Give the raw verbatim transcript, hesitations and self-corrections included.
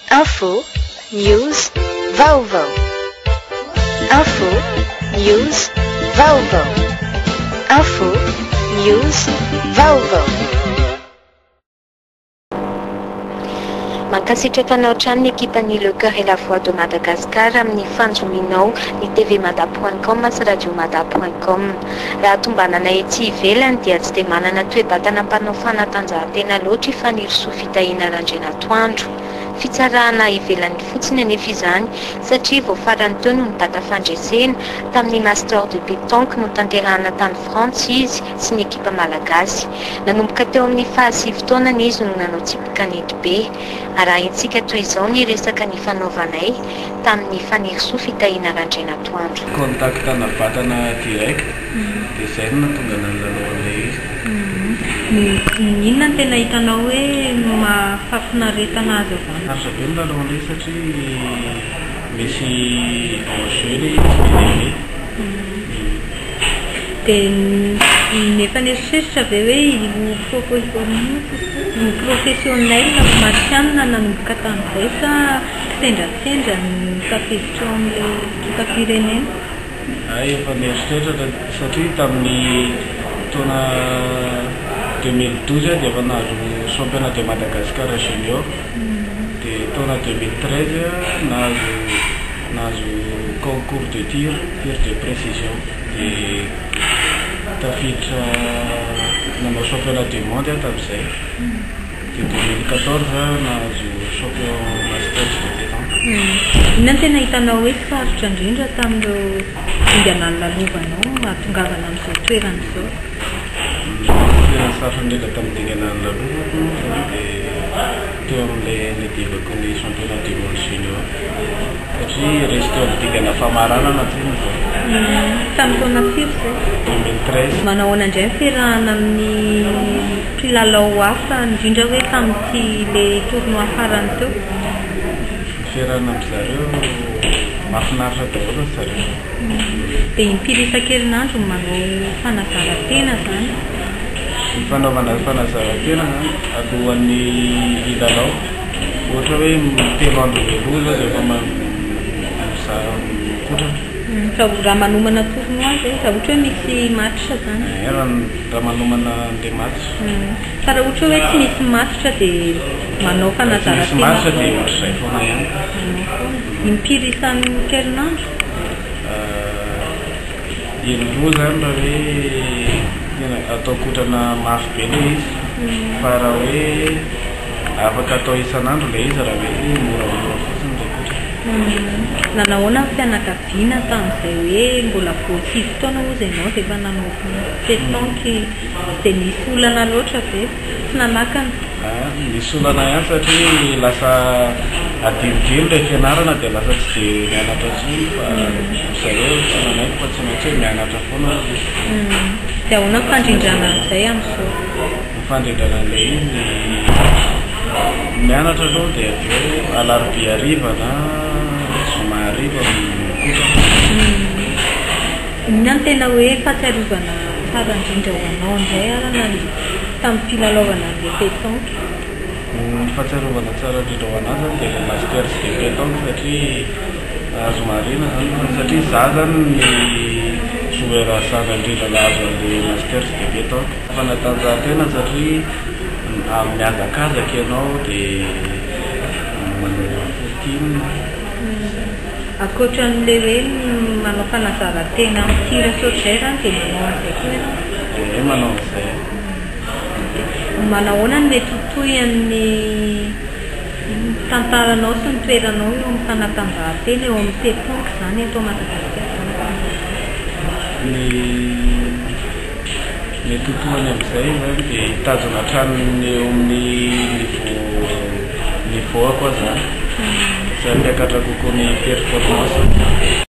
Info, news, vaovao. Info, news, vaovao. Info, news, vaovao. Mankasitrapanao trano ny ekipan'ny Le Cœur et la Foi de Madagascar amin'ny fanjominao ny T V mada point com sy radio mada point com. Raha tombanana ety ivelany dia tsy dia manana toe-batana mpanao fanatanjahantena loatra ifaniry soa fitahiana randrenatoandro. Fitsarahana ivelany fotsiny anefa izany satria vao farany teo no nibata fandresena tamin'ny master de pétanque no tanterahana tany Frantsa izy sy ny ekipa malagasy. Nanomboka teo amin'ny fahasivy taonany izy no nanao tsipika nety be. Arahintsika toy izao ny resaka ny fanaovanay tamin'ny fanirisoa fitahiana randrenatoandro. Contactana vatana direct dia izay no natonga nanlalao an'ilay izy. Inona no tena hitanao hoe mahafafinaretana azy avy? Sarotra be ny lalao an'ilay satria misy enjeu ilay izy. Dia nefa nieritseritra ve hoe professionnel marsianina nanomboka tamin'izay sa sendrasendra ny tafiditra ao amin'ilay ekipa-pirenena? Ay, efa nieritseritra satria tamin'ny taona deux mille douze dia efa nahazo championnat de Madagascar junior, dia taona deux mille treize nahazo nahazo concours de tir, tir de précision, dia tafiditra nanao championnat du monde tamin'izay. Dia deux mille quatorze nahazo champion master de pétanque. Inona no tena hitanao hoe sarotra indrindra tamin'ireo dinganany lalovanao mahatongavana amin'izao toerana izao? Tena sarotra indrindra tamin'ny dinganany lalovako dia teo amin'ilay nidivako ny championnat du monde junior satria resy teo amin'ny dingana famaranana tena izao. Tamin'ny taona firy izay? deux mille treize. Manao ahoana indray ny fiarahana amin'ny mpilalao hafa indrindra hoe tamin'ity ilay tournoi farany teo? Fiarahana amin'izareo mahafinaritra daholo zareo. Dia impiry isan-kerinandro no manao fanazaran-tena izany? Ny fanaovana fanazaran-tena zany alohan'ny hilalao ohatra hoe telo andro veloza dia efa mizaha mikotrana. Fa raha manomana tournoi zay, raha ohatra hoe misy match zany? Raha manomana an'ilay match. Fa raha ohatra hoe tsy misy match dia manao fanazaran-tena? Misy match dia ohatr'izay foana ihany. Impiry isan-kerinandro? Indroa zany raha hoe atao kotrana mafy be ilay izy, fa raha hoe afaka atao isan'andro ilay izy raha hoe moramora fotsiny ilay kotrana. Nanahoana ny fianakaviana tamin'izay hoe mbola vao sivy taona ozy ianao dia efa nanao pétanque dia nisy olana loatra ve? Tsy nanakana? Nisy olana ihany satria lasa adilodilo ilay fianarana dia lasa tsy dia mianatra intsony fa zareo tsy nanaiko fa tsy maintsy hoe mianatra foana. Dia ahoana ny fandrindrana an'izay amin'izao? Ny fandrindrana an'ilay izy mianatra aloha dia aveo alarobia hariva na zoma hariva mikotrana. Inona no tena hoe fahatsiarovana tsara indrindra ho anao amin'izay arana tamin'ny filalaovana an'ilay pétanque? Ny fahatsiarovana tsara indrindra ho anazy zany dia master de pétanque satria azo marina zany satria izaho zany ny joueur sava indrindra nahazo an'ilay master de pétanque. Fanatanjahantena satria miazakazaka ianao dia manao fortune. Ankoatran'ilay hoe manao fanazaran-tena amin'ny tir saotr'izay zany dia manao an'izay koa ianao? Dia manao an'izay. Manao ahoana no mety hotohy amin'ny tantaranao sy ny toeranao eo amin'ny fanatanjahantena eo amin'ny pétanque izany eto Madagasikara? Ny mety hotohany amin'izay zany dia hitazona hatrany eo amin'ny niveau niveau koa zany. Izay miakatra kokoa ny performance.